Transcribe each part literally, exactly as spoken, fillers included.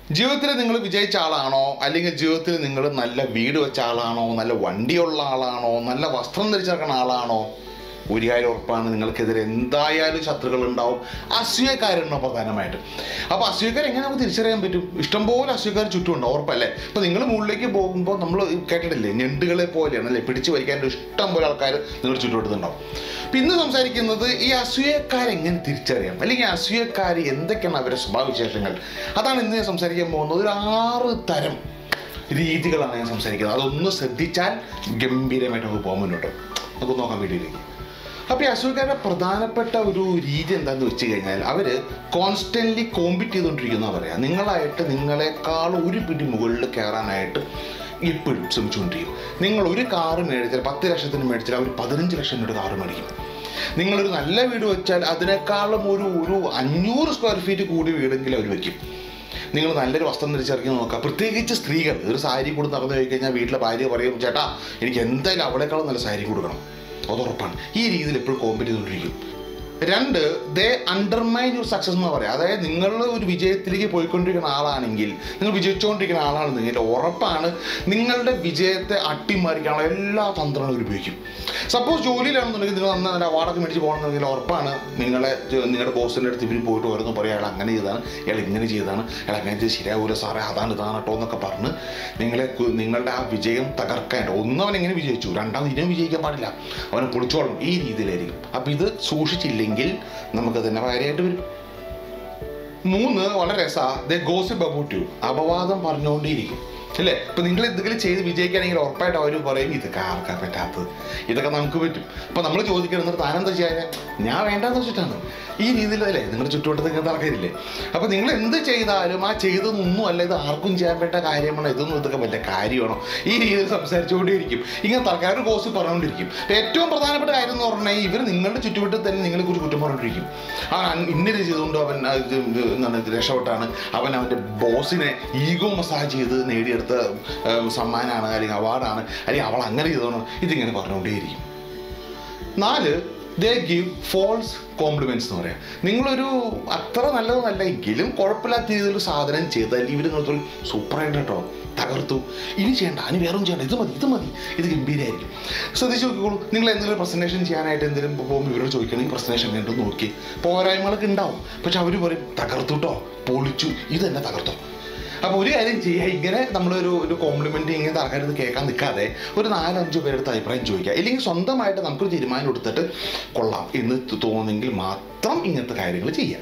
ജീവിതത്തിൽ നിങ്ങൾ വിജയിച്ച ആളാണോ, അല്ലെങ്കിൽ ജീവിതത്തിൽ നിങ്ങൾ നല്ല വീട് വെച്ച ആളാണോ, നല്ല വണ്ടിയുള്ള ആളാണോ, നല്ല വസ്ത്രം ധരിച്ചിറക്കുന്ന ആളാണോ? ഒരു കാര്യം ഉറപ്പാണ്, നിങ്ങൾക്കെതിരെ എന്തായാലും ശത്രുക്കൾ ഉണ്ടാവും, അസൂയക്കാരുണ്ടാവും പ്രധാനമായിട്ട്. അപ്പോൾ അസൂയക്കാർ എങ്ങനെ നമുക്ക് തിരിച്ചറിയാൻ പറ്റും? ഇഷ്ടംപോലെ അസൂയക്കാർ ചുറ്റുമുണ്ടോ, ഉറപ്പല്ലേ? ഇപ്പോൾ നിങ്ങൾ മുകളിലേക്ക് പോകുമ്പോൾ നമ്മൾ കേട്ടിട്ടില്ലേ, ഞണ്ടുകളെ പോലെയാണ് അല്ലേ പിടിച്ചു വലിക്കാൻ ഇഷ്ടം പോലെ ആൾക്കാർ നിങ്ങൾ ചുറ്റുവട്ടത്തുണ്ടാവും. അപ്പം ഇന്ന് സംസാരിക്കുന്നത് ഈ അസൂയക്കാരെങ്ങനെ തിരിച്ചറിയാം, അല്ലെങ്കിൽ അസൂയക്കാർ എന്തൊക്കെയാണ് അവരുടെ സ്വഭാവവിശേഷങ്ങൾ, അതാണ് ഇന്ന് ഞാൻ സംസാരിക്കാൻ പോകുന്നത്. ഒരു ആറ് തരം രീതികളാണ് ഞാൻ സംസാരിക്കുന്നത്. അതൊന്ന് ശ്രദ്ധിച്ചാൽ ഗംഭീരമായിട്ട് നമുക്ക് പോകാൻ മുന്നോട്ട്. നമുക്ക് നോക്കാം വീഡിയോയിലേക്ക്. അപ്പോൾ ഈ അസൂയക്കാരുടെ പ്രധാനപ്പെട്ട ഒരു രീതി എന്താണെന്ന് വെച്ച് കഴിഞ്ഞാൽ, അവർ കോൺസ്റ്റൻ്റ്ലി കോമ്പീറ്റ് ചെയ്തുകൊണ്ടിരിക്കുന്ന പറയാം. നിങ്ങളായിട്ട് നിങ്ങളെക്കാൾ ഒരു പിടി മുകളിൽ കയറാനായിട്ട് ഇപ്പോഴും ശ്രമിച്ചുകൊണ്ടിരിക്കും. നിങ്ങൾ ഒരു കാറ് മേടിച്ചാൽ, പത്ത് ലക്ഷത്തിന് മേടിച്ചാൽ അവർ പതിനഞ്ച് ലക്ഷം രൂപയുടെ കാറ് മേടിക്കും. നിങ്ങളൊരു നല്ല വീട് വെച്ചാൽ അതിനേക്കാളും ഒരു ഒരു അഞ്ഞൂറ് സ്ക്വയർ ഫീറ്റ് കൂടി വീടെങ്കിലും അവർ വയ്ക്കും. നിങ്ങൾ നല്ലൊരു വസ്ത്രം ധരിച്ചിറക്കി നോക്കുക, പ്രത്യേകിച്ച് സ്ത്രീകൾ ഒരു സാരി കൂടി നടന്നു പോയി കഴിഞ്ഞാൽ വീട്ടിലെ ഭാര്യ പറയും, ചേട്ടാ എനിക്ക് എന്തായാലും അവളെക്കാളും നല്ല സാരി കൊടുക്കണം. അതുറപ്പാണ്. ഈ രീതിയിൽ എപ്പോഴും കോമ്പറ്റ് ചെയ്തുകൊണ്ടിരിക്കും. രണ്ട്, ദേ അണ്ടർമൈൻ യുവർ സക്സസ് എന്ന് പറയാം. അതായത് നിങ്ങൾ ഒരു വിജയത്തിലേക്ക് പോയിക്കൊണ്ടിരിക്കുന്ന ആളാണെങ്കിൽ, നിങ്ങൾ വിജയിച്ചുകൊണ്ടിരിക്കുന്ന ആളാണെന്നെങ്കിൽ ഉറപ്പാണ് നിങ്ങളുടെ വിജയത്തെ അട്ടിമറിക്കാനുള്ള എല്ലാ തന്ത്രങ്ങളും ഉപയോഗിക്കും. സപ്പോസ് ജോലിയിലാണെന്നുണ്ടെങ്കിൽ നിങ്ങൾ നന്ന നല്ല അവാർഡൊക്കെ മേടിച്ച് പോകണമെന്നുണ്ടെങ്കിൽ ഉറപ്പാണ് നിങ്ങളെ നിങ്ങളുടെ ബോസിൻ്റെ അടുത്ത് ഇവർ പോയിട്ട് ഓരോന്ന് പറയും, അയാൾ അങ്ങനെ ചെയ്താണ്, അയാൾ ഇങ്ങനെ ചെയ്താണ്, അയാൾ അങ്ങനെ ചെയ്ത് ശരിയാവൂല സാറേ, അതാണ് ഇതാണ് കേട്ടോ എന്നൊക്കെ പറഞ്ഞ് നിങ്ങളെ നിങ്ങളുടെ ആ വിജയം തകർക്കാൻ. ഒന്ന് അവൻ എങ്ങനെ വിജയിച്ചു, രണ്ടാമത് ഇതിനും വിജയിക്കാൻ പാടില്ല, അവനെ പൊളിച്ചോളണം, ഈ രീതിയിലായിരിക്കും. അപ്പം ഇത് സൂക്ഷിച്ചില്ലെങ്കിൽ നമുക്ക് തന്നെ കാര്യമായിട്ട് വരും. മൂന്ന്, വളരെ രസമാണ്, ദേ ഗോസിപ്പ് അബൌട്ട് യു, അപവാദം പറഞ്ഞുകൊണ്ടേയിരിക്കും അല്ലേ. ഇപ്പം നിങ്ങൾ എന്തെങ്കിലും ചെയ്ത് വിജയിക്കുകയാണെങ്കിൽ ഉറപ്പായിട്ട് അവർ പറയും ഇതൊക്കെ ആർക്കാൻ പറ്റാത്തത്, ഇതൊക്കെ നമുക്ക് പറ്റും. അപ്പം നമ്മൾ ചോദിക്കുന്നത് താനെന്താ ചെയ്യാൻ, ഞാൻ വേണ്ടാന്ന് വെച്ചിട്ടാണ്. ഈ രീതിയിലല്ലേ നിങ്ങളുടെ ചുറ്റുവട്ടത്ത് ഇങ്ങനത്തെ ആൾക്കാരില്ലേ. അപ്പം നിങ്ങൾ എന്ത് ചെയ്താലും ആ ചെയ്തതൊന്നും അല്ല, ഇത് ആർക്കും ചെയ്യാൻ പറ്റ കാര്യമാണോ, ഇതൊന്നും ഇതൊക്കെ വലിയ കാര്യമാണോ, ഈ രീതിയിൽ സംസാരിച്ചുകൊണ്ടേയിരിക്കും. ഇങ്ങനത്തെ ആൾക്കാർ ഗോസിപ്പ് പറഞ്ഞുകൊണ്ടിരിക്കും. ഏറ്റവും പ്രധാനപ്പെട്ട കാര്യം എന്ന് പറഞ്ഞാൽ ഇവർ നിങ്ങളുടെ ചുറ്റുവട്ടത്തിൽ തന്നെ നിങ്ങളെക്കുറിച്ച് കുറ്റം പറഞ്ഞുകൊണ്ടിരിക്കും. അവൻ ഇന്നത് ചെയ്തുകൊണ്ട് അവൻ എന്താണ് രക്ഷപ്പെട്ടാണ്, അവൻ അവൻ്റെ ബോസിനെ ഈഗോ മസാജ് ചെയ്ത് നേടിയെടുത്ത സമ്മാനമാണ്, അല്ലെങ്കിൽ അവാർഡാണ്, അല്ലെങ്കിൽ അവൾ അങ്ങനെ ചെയ്തോണം, ഇതിങ്ങനെ പറഞ്ഞുകൊണ്ടേയിരിക്കും. നാല്, ദേ ഗിവ് ഫോൾസ് കോംപ്ലിമെൻറ്റ്സ് എന്ന് പറയാം. നിങ്ങളൊരു അത്ര നല്ലതൊന്നല്ല എങ്കിലും കുഴപ്പമില്ലാത്ത രീതിയിൽ സാധനം ചെയ്താൽ ഇവർ നിങ്ങൾ സൂപ്പറായിട്ട് കേട്ടോ, തകർത്തു, ഇനി ചെയ്യണ്ട, ഇനി വേറെ ചെയ്യണ്ട, ഇത് മതി ഇത് മതി ഇത് ഗംഭീരമായിരിക്കും. ശ്രദ്ധിച്ച് നോക്കിക്കോളൂ, നിങ്ങൾ എന്തെങ്കിലും പ്രസൻറ്റേഷൻ ചെയ്യാനായിട്ട് എന്തെങ്കിലും പോകുമ്പോൾ ഇവരോട് ചോദിക്കണമെങ്കിൽ പ്രസൻറ്റേഷൻ കണ്ടു നോക്കി, പോരായ്മകളൊക്കെ ഉണ്ടാവും, പക്ഷെ അവർ പറയും തകർത്തു കേട്ടോ, പൊളിച്ചു, ഇത് തന്നെ തകർത്തോ. അപ്പോൾ ഒരു കാര്യം ചെയ്യുക, ഇങ്ങനെ നമ്മളൊരു ഒരു കോംപ്ലിമെൻറ്റ് ഇങ്ങനത്തെ ആൾക്കാരത് കേൾക്കാൻ നിൽക്കാതെ ഒരു നാലഞ്ച് പേരെടുത്ത് അഭിപ്രായം ചോദിക്കുക, ഇല്ലെങ്കിൽ സ്വന്തമായിട്ട് നമുക്കൊരു തീരുമാനം എടുത്തിട്ട് കൊള്ളാം എന്ന് തോന്നുമെങ്കിൽ മാത്രം ഇങ്ങനത്തെ കാര്യങ്ങൾ ചെയ്യാം.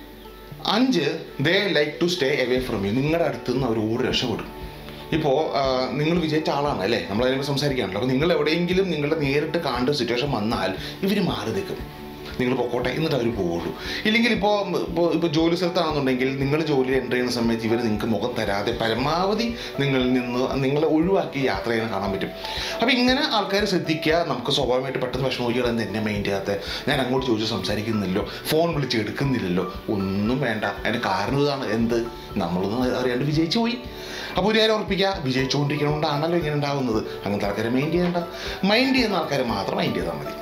അഞ്ച്, they like to stay away from you, നിങ്ങളുടെ അടുത്ത് നിന്ന് അവർ ഓടി രക്ഷപ്പെടും. ഇപ്പോൾ നിങ്ങൾ വിജയിച്ച ആളാണ് അല്ലേ, നമ്മളതിനെ സംസാരിക്കാണല്ലോ. അപ്പോൾ നിങ്ങൾ എവിടെയെങ്കിലും നിങ്ങളുടെ നേരിട്ട് കാണേണ്ട സിറ്റുവേഷൻ വന്നാൽ ഇവർ മാറി നിൽക്കും, നിങ്ങൾ പൊക്കോട്ടെ എന്നിട്ട് അവർ പോകുള്ളൂ. ഇല്ലെങ്കിൽ ഇപ്പോൾ ഇപ്പോൾ ഇപ്പോൾ ജോലി സ്ഥലത്താണെന്നുണ്ടെങ്കിൽ നിങ്ങൾ ജോലി എൻ്റർ ചെയ്യുന്ന സമയത്ത് ഇവർ നിങ്ങൾക്ക് മുഖം തരാതെ പരമാവധി നിങ്ങളിൽ നിന്ന് നിങ്ങളെ ഒഴിവാക്കി യാത്ര ചെയ്യാൻ കാണാൻ പറ്റും. അപ്പോൾ ഇങ്ങനെ ആൾക്കാർ ശ്രദ്ധിക്കുക. നമുക്ക് സ്വാഭാവികമായിട്ട് പെട്ടെന്ന് വിഷമോചികൾ എന്ന് എന്നെ മൈൻഡ് ചെയ്യാത്ത, ഞാൻ അങ്ങോട്ട് ചോദിച്ച് സംസാരിക്കുന്നില്ലല്ലോ, ഫോൺ വിളിച്ച് എടുക്കുന്നില്ലല്ലോ, ഒന്നും വേണ്ട. അതിൻ്റെ കാരണം ഇതാണ്, എന്ത് നമ്മളൊന്നും അറിയാണ്ട് വിജയിച്ചു പോയി. അപ്പോൾ ഒരു കാര്യം ഉറപ്പിക്കുക, വിജയിച്ചുകൊണ്ടിരിക്കണോണ്ടാണല്ലോ ഇങ്ങനെ ഉണ്ടാകുന്നത്. അങ്ങനത്തെ ആൾക്കാരെ മൈൻഡ് ചെയ്യേണ്ട, മൈൻഡ് ചെയ്യുന്ന ആൾക്കാരെ മാത്രം മൈൻഡ് ചെയ്താൽ മതി.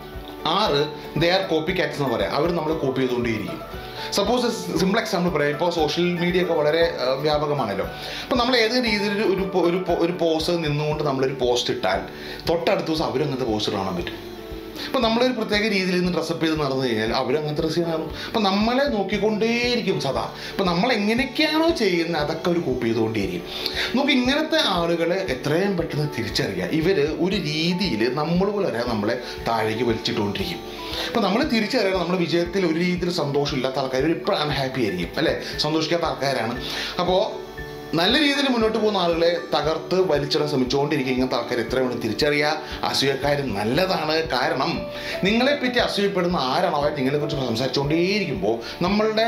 ആറ്, ദേ ആർ കോപ്പി കാറ്റ്സ് എന്ന് പറയാം. അവർ നമ്മൾ കോപ്പി ചെയ്തുകൊണ്ടേയിരിക്കും. സപ്പോസ് സിമ്പിൾ എക്സാമ്പിൾ പറയാം, ഇപ്പോൾ സോഷ്യൽ മീഡിയ ഒക്കെ വളരെ വ്യാപകമാണല്ലോ. അപ്പോൾ നമ്മൾ ഏത് രീതിയിൽ ഒരു ഒരു പോസ്റ്റ് നിന്നുകൊണ്ട് നമ്മളൊരു പോസ്റ്റ് ഇട്ടാൽ തൊട്ടടുത്ത ദിവസം അവരും അങ്ങനത്തെ പോസ്റ്റ് കാണാൻ പറ്റും. ഇപ്പോൾ നമ്മളൊരു പ്രത്യേക രീതിയിൽ നിന്ന് ഡ്രസ്സപ്പ് ചെയ്ത് നടന്നു കഴിഞ്ഞാൽ അവരും അങ്ങനത്തെ ഡ്രസ്സ് കാണും. അപ്പോൾ നമ്മളെ നോക്കിക്കൊണ്ടേയിരിക്കും സദാ. അപ്പോൾ നമ്മൾ എങ്ങനെയൊക്കെയാണോ ചെയ്യുന്നത് അതൊക്കെ അവർ കോപ്പി ചെയ്തുകൊണ്ടേയിരിക്കും. നമുക്ക് ഇങ്ങനത്തെ ആളുകളെ എത്രയും പെട്ടെന്ന് തിരിച്ചറിയാം. ഇവർ ഒരു രീതിയിൽ നമ്മൾ പോലെ അറിയാൻ നമ്മളെ താഴേക്ക് വലിച്ചിട്ടുകൊണ്ടിരിക്കും. അപ്പോൾ നമ്മൾ തിരിച്ചറിയണം, നമ്മുടെ വിജയത്തിൽ ഒരു രീതിയിൽ സന്തോഷമില്ലാത്ത ആൾക്കാർ ഇപ്പോഴും അൺഹാപ്പി ആയിരിക്കും അല്ലേ, സന്തോഷിക്കാത്ത ആൾക്കാരാണ്. അപ്പോൾ നല്ല രീതിയിൽ മുന്നോട്ട് പോകുന്ന ആളുകളെ തകർത്ത് വലിച്ചിടാൻ ശ്രമിച്ചുകൊണ്ടിരിക്കുക. ഇങ്ങനത്തെ ആൾക്കാർ എത്രയാണ് തിരിച്ചറിയുക. അസൂയക്കാർ നല്ലതാണ്, കാരണം നിങ്ങളെപ്പറ്റി അസൂയപ്പെടുന്ന ആരാണോ അവർ നിങ്ങളെക്കുറിച്ച് സംസാരിച്ചുകൊണ്ടേയിരിക്കുമ്പോൾ നമ്മളുടെ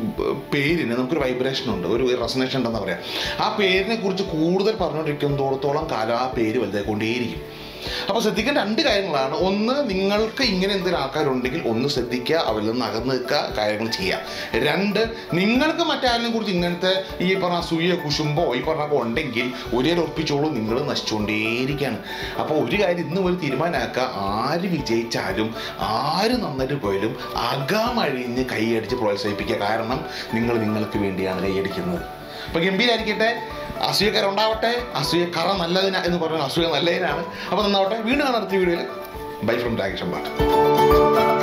പേരിന് നമുക്കൊരു വൈബ്രേഷൻ ഉണ്ട്, ഒരു റെസൊണേഷൻ ഉണ്ടെന്ന് പറയാം. ആ പേരിനെ കുറിച്ച് കൂടുതൽ പറഞ്ഞുകൊണ്ടിരിക്കുന്നിടത്തോളം കാലം ആ പേര് വലുതായിക്കൊണ്ടേയിരിക്കും. അപ്പോൾ ശ്രദ്ധിക്കേണ്ട രണ്ട് കാര്യങ്ങളാണ്. ഒന്ന്, നിങ്ങൾക്ക് ഇങ്ങനെ എന്തെങ്കിലും ആൾക്കാരുണ്ടെങ്കിൽ ഒന്ന് ശ്രദ്ധിക്കുക, അവരിൽ നിന്ന് അകന്ന് നിൽക്കുക, കാര്യങ്ങൾ ചെയ്യുക. രണ്ട്, നിങ്ങൾക്ക് മറ്റാരിനെ കുറിച്ച് ഇങ്ങനത്തെ ഈ പറഞ്ഞ അസൂയ കുശുമ്പോ ഈ പറഞ്ഞപ്പോൾ ഉണ്ടെങ്കിൽ ഒരേ ഉറപ്പിച്ചോളൂ, നിങ്ങൾ നശിച്ചുകൊണ്ടേയിരിക്കുകയാണ്. അപ്പോൾ ഒരു കാര്യം ഇന്ന് ഒരു തീരുമാനമാക്കുക, ആര് വിജയിച്ചാലും ആര് നന്നായിട്ട് പോയാലും അകമഴിഞ്ഞ് കൈയടിച്ച് പ്രോത്സാഹിപ്പിക്കുക. കാരണം നിങ്ങൾ നിങ്ങൾക്ക് വേണ്ടിയാണ് കൈയടിക്കുന്നത്. അപ്പോൾ ഗംഭീരായിരിക്കട്ടെ. അസൂയക്കാരുണ്ടാവട്ടെ. അസൂയക്കറ നല്ലതിനാ എന്ന് പറഞ്ഞാൽ അസൂയ നല്ലതിനാണ്. അപ്പോൾ നന്നാവട്ടെ. വീണ്ടും കാണാൻ അടുത്ത വീഡിയോയിൽ. Bye from Rakesh Ambat.